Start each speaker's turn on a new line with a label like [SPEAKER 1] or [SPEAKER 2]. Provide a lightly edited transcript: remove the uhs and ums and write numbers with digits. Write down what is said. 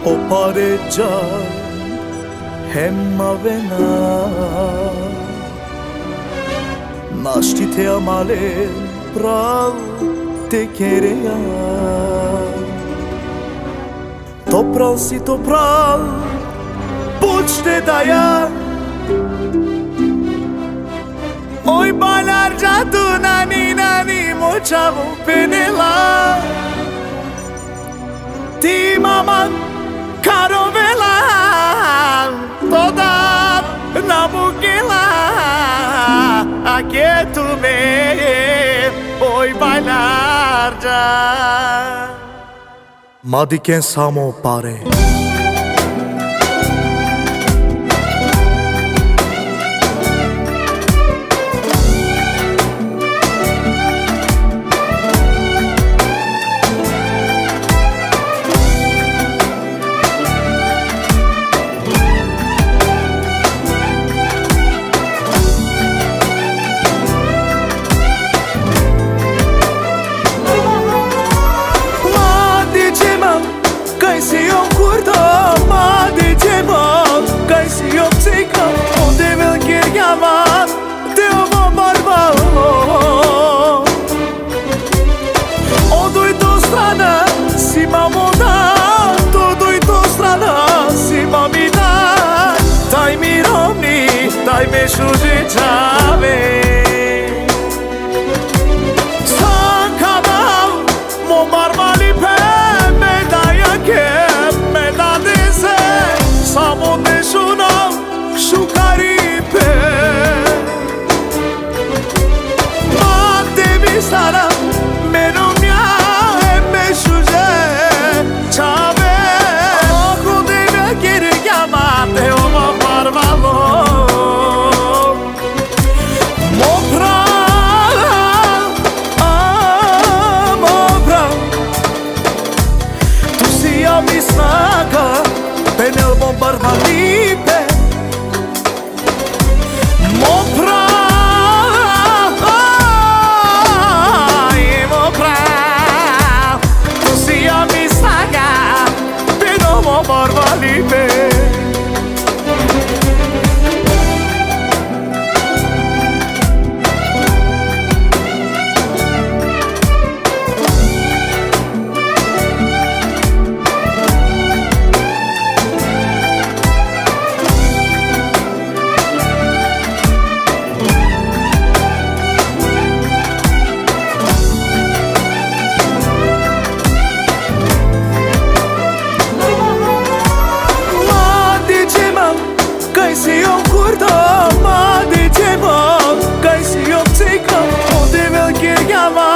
[SPEAKER 1] O pareggiar hemma vena Naști te amale prav te kereja To prav si to prav Pućte da ja Oj balar jadu nani nani močavu penela Ti mama carovela toda na buquela Aqui tu me oi bailar já Madiken samo pare Kaj si jom kurdo, ma di gjemon Kaj si jom cikon, onde vel kirjaman Te ovo barbalo Oduj do strana, si mamoda Oduj do strana, si mamida Daj mi romni, daj me šužičave Stanka dal, mo marmali pe me da dese samo te shunam shukaripe ma te bisara me nomia e me shuje chave oku de me kiri chiamate o ma parvalo mopra mi snaga pe nel bombardalipe mopra tu sia mi snaga pe nel bombardalipe Kaj si jom kurdo, ma di gjemon Kaj si jom cikon, onde vel kirjaman